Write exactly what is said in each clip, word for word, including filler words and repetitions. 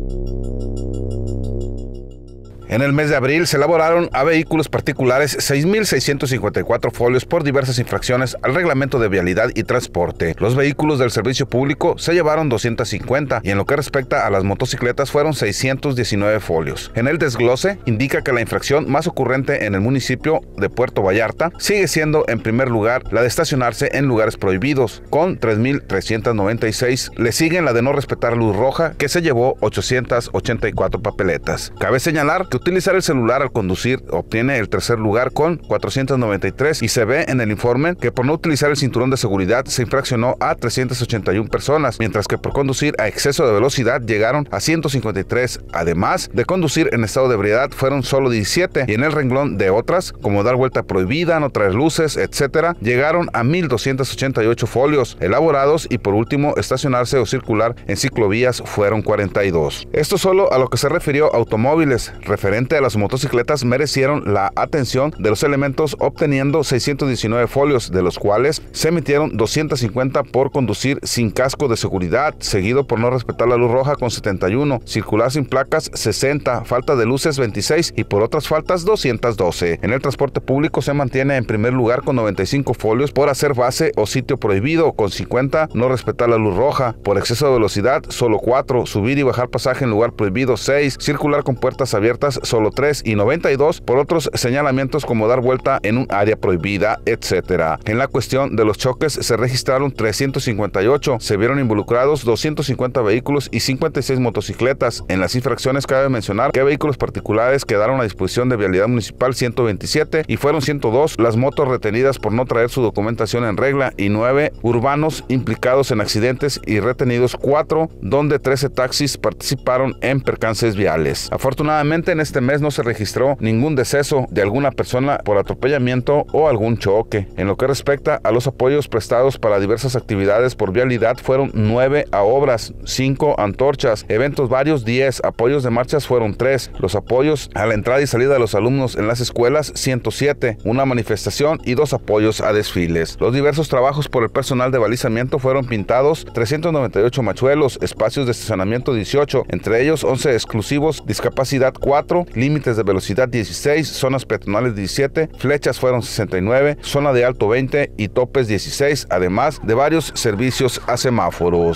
En el mes de abril se elaboraron a vehículos particulares seis mil seiscientos cincuenta y cuatro folios por diversas infracciones al reglamento de vialidad y transporte. Los vehículos del servicio público se llevaron doscientos cincuenta y en lo que respecta a las motocicletas fueron seiscientos diecinueve folios. En el desglose indica que la infracción más ocurrente en el municipio de Puerto Vallarta sigue siendo en primer lugar la de estacionarse en lugares prohibidos, con tres mil trescientos noventa y seis. Le siguen la de no respetar luz roja, que se llevó ochocientas ochenta y cuatro papeletas. Cabe señalar que utilizar el celular al conducir obtiene el tercer lugar con cuatrocientos noventa y tres y se ve en el informe que por no utilizar el cinturón de seguridad se infraccionó a trescientas ochenta y una personas, mientras que por conducir a exceso de velocidad llegaron a ciento cincuenta y tres. Además de conducir en estado de ebriedad fueron solo diecisiete y en el renglón de otras, como dar vuelta prohibida, no traer luces, etcétera, llegaron a mil doscientos ochenta y ocho folios elaborados y por último estacionarse o circular en ciclovías fueron cuarenta y dos. Esto solo a lo que se refirió a automóviles. Referente a las motocicletas merecieron la atención de los elementos obteniendo seiscientos diecinueve folios, de los cuales se emitieron doscientos cincuenta por conducir sin casco de seguridad, seguido por no respetar la luz roja con setenta y uno, circular sin placas sesenta, falta de luces veintiséis y por otras faltas doscientos doce. En el transporte público se mantiene en primer lugar con noventa y cinco folios por hacer base o sitio prohibido, con cincuenta, no respetar la luz roja, por exceso de velocidad solo cuatro, subir y bajar pasaje en lugar prohibido seis, circular con puertas abiertas solo tres y noventa y dos por otros señalamientos como dar vuelta en un área prohibida, etcétera. En la cuestión de los choques se registraron trescientos cincuenta y ocho, se vieron involucrados doscientos cincuenta vehículos y cincuenta y seis motocicletas. En las infracciones cabe mencionar que vehículos particulares quedaron a disposición de vialidad municipal ciento veintisiete y fueron ciento dos las motos retenidas por no traer su documentación en regla y nueve urbanos implicados en accidentes y retenidos cuatro, donde trece taxis participaron en percances viales. Afortunadamente en este mes no se registró ningún deceso de alguna persona por atropellamiento o algún choque. En lo que respecta a los apoyos prestados para diversas actividades por vialidad fueron nueve a obras, cinco antorchas, eventos varios diez, apoyos de marchas fueron tres, los apoyos a la entrada y salida de los alumnos en las escuelas ciento siete, una manifestación y dos apoyos a desfiles. Los diversos trabajos por el personal de balizamiento fueron pintados trescientos noventa y ocho machuelos, espacios de estacionamiento dieciocho, entre ellos once exclusivos, discapacidad cuatro, límites de velocidad dieciséis, zonas peatonales diecisiete, flechas fueron sesenta y nueve, zona de alto veinte y topes dieciséis, además de varios servicios a semáforos.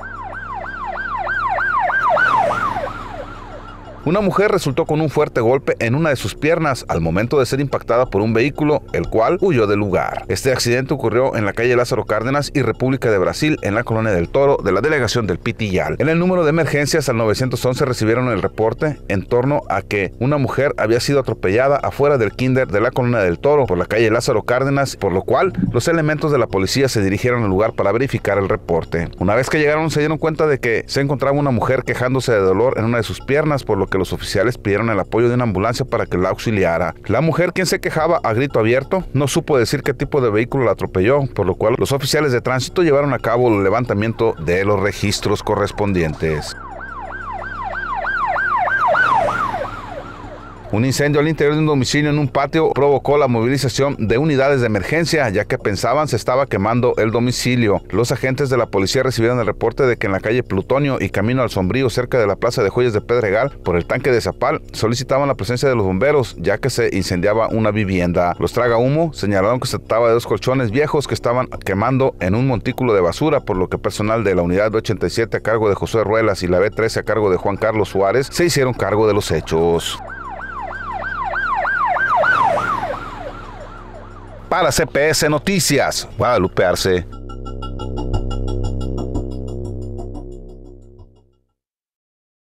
Una mujer resultó con un fuerte golpe en una de sus piernas al momento de ser impactada por un vehículo, el cual huyó del lugar. Este accidente ocurrió en la calle Lázaro Cárdenas y República de Brasil, en la colonia del Toro de la delegación del Pitillal. En el número de emergencias al nueve once recibieron el reporte en torno a que una mujer había sido atropellada afuera del kinder de la colonia del Toro por la calle Lázaro Cárdenas, por lo cual los elementos de la policía se dirigieron al lugar para verificar el reporte. Una vez que llegaron se dieron cuenta de que se encontraba una mujer quejándose de dolor en una de sus piernas, por lo que los oficiales pidieron el apoyo de una ambulancia para que la auxiliara. La mujer, quien se quejaba a grito abierto, no supo decir qué tipo de vehículo la atropelló, por lo cual los oficiales de tránsito llevaron a cabo el levantamiento de los registros correspondientes. Un incendio al interior de un domicilio en un patio provocó la movilización de unidades de emergencia, ya que pensaban se estaba quemando el domicilio. Los agentes de la policía recibieron el reporte de que en la calle Plutonio y camino al Sombrío, cerca de la plaza de Joyas de Pedregal, por el tanque de Zapal, solicitaban la presencia de los bomberos, ya que se incendiaba una vivienda. Los tragahumo señalaron que se trataba de dos colchones viejos que estaban quemando en un montículo de basura, por lo que personal de la unidad B ochenta y siete a cargo de Josué Ruelas y la B trece a cargo de Juan Carlos Suárez se hicieron cargo de los hechos. Para C P S Noticias, Guadalupe Arce.